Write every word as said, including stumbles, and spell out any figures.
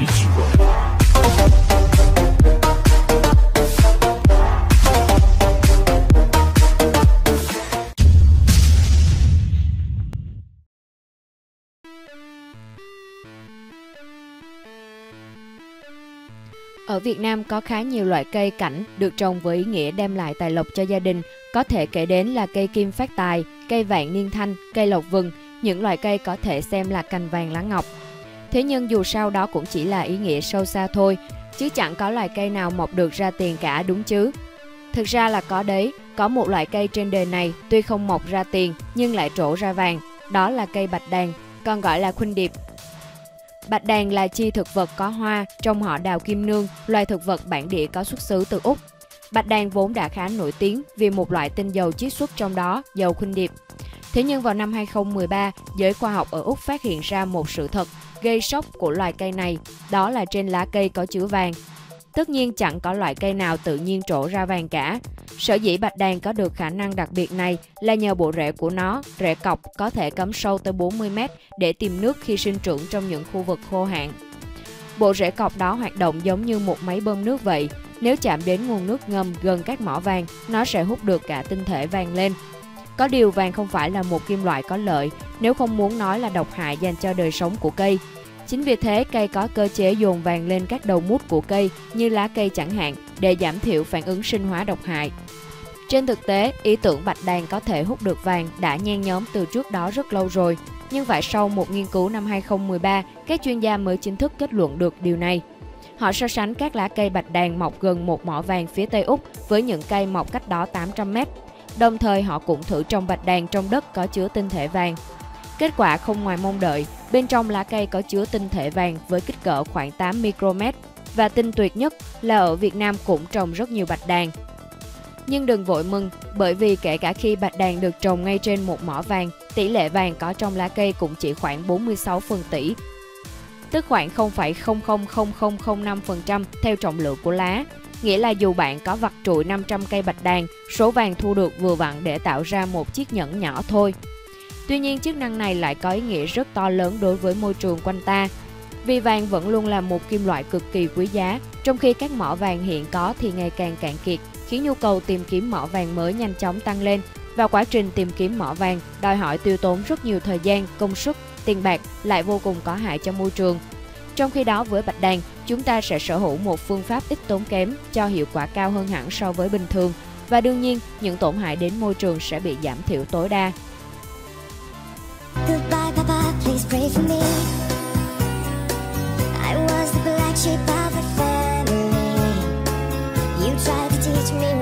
Ichigo. Ở Việt Nam có khá nhiều loại cây cảnh được trồng với ý nghĩa đem lại tài lộc cho gia đình. Có thể kể đến là cây kim phát tài, cây vạn niên thanh, cây lộc vừng, những loại cây có thể xem là cành vàng lá ngọc. Thế nhưng dù sao đó cũng chỉ là ý nghĩa sâu xa thôi, chứ chẳng có loài cây nào mọc được ra tiền cả, đúng chứ? Thực ra là có đấy, có một loại cây trên đời này tuy không mọc ra tiền nhưng lại trổ ra vàng, đó là cây bạch đàn, còn gọi là khuynh điệp. Bạch đàn là chi thực vật có hoa trong họ đào kim nương, loài thực vật bản địa có xuất xứ từ Úc. Bạch đàn vốn đã khá nổi tiếng vì một loại tinh dầu chiết xuất trong đó, dầu khuynh điệp. Thế nhưng vào năm hai không một ba, giới khoa học ở Úc phát hiện ra một sự thật gây sốc của loài cây này, đó là trên lá cây có chứa vàng. Tất nhiên chẳng có loại cây nào tự nhiên trổ ra vàng cả. Sở dĩ bạch đàn có được khả năng đặc biệt này là nhờ bộ rễ của nó, rễ cọc có thể cắm sâu tới bốn mươi mét để tìm nước khi sinh trưởng trong những khu vực khô hạn. Bộ rễ cọc đó hoạt động giống như một máy bơm nước vậy. Nếu chạm đến nguồn nước ngầm gần các mỏ vàng, nó sẽ hút được cả tinh thể vàng lên. Có điều vàng không phải là một kim loại có lợi, nếu không muốn nói là độc hại dành cho đời sống của cây. Chính vì thế, cây có cơ chế dồn vàng lên các đầu mút của cây như lá cây chẳng hạn để giảm thiểu phản ứng sinh hóa độc hại. Trên thực tế, ý tưởng bạch đàn có thể hút được vàng đã nhen nhóm từ trước đó rất lâu rồi. Nhưng phải sau một nghiên cứu năm hai không một ba, các chuyên gia mới chính thức kết luận được điều này. Họ so sánh các lá cây bạch đàn mọc gần một mỏ vàng phía Tây Úc với những cây mọc cách đó tám trăm mét. Đồng thời họ cũng thử trồng bạch đàn trong đất có chứa tinh thể vàng. Kết quả không ngoài mong đợi, bên trong lá cây có chứa tinh thể vàng với kích cỡ khoảng tám micromet. Và tinh tuyệt nhất là ở Việt Nam cũng trồng rất nhiều bạch đàn. Nhưng đừng vội mừng, bởi vì kể cả khi bạch đàn được trồng ngay trên một mỏ vàng, tỷ lệ vàng có trong lá cây cũng chỉ khoảng bốn mươi sáu phần tỷ, tức khoảng không phẩy không không không không không năm phần trăm theo trọng lượng của lá. Nghĩa là dù bạn có vặt trụi năm trăm cây bạch đàn, số vàng thu được vừa vặn để tạo ra một chiếc nhẫn nhỏ thôi. Tuy nhiên, chức năng này lại có ý nghĩa rất to lớn đối với môi trường quanh ta. Vì vàng vẫn luôn là một kim loại cực kỳ quý giá, trong khi các mỏ vàng hiện có thì ngày càng cạn kiệt, khiến nhu cầu tìm kiếm mỏ vàng mới nhanh chóng tăng lên. Và quá trình tìm kiếm mỏ vàng đòi hỏi tiêu tốn rất nhiều thời gian, công sức, tiền bạc, lại vô cùng có hại cho môi trường. Trong khi đó với bạch đàn, chúng ta sẽ sở hữu một phương pháp ít tốn kém cho hiệu quả cao hơn hẳn so với bình thường. Và đương nhiên, những tổn hại đến môi trường sẽ bị giảm thiểu tối đa. Goodbye, Papa, please pray for me. I was the black sheep of the family. You tried to teach me